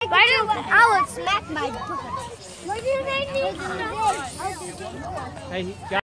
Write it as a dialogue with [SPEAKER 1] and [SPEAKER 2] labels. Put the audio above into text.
[SPEAKER 1] I would smack my butt. What do they need to know?
[SPEAKER 2] Hey,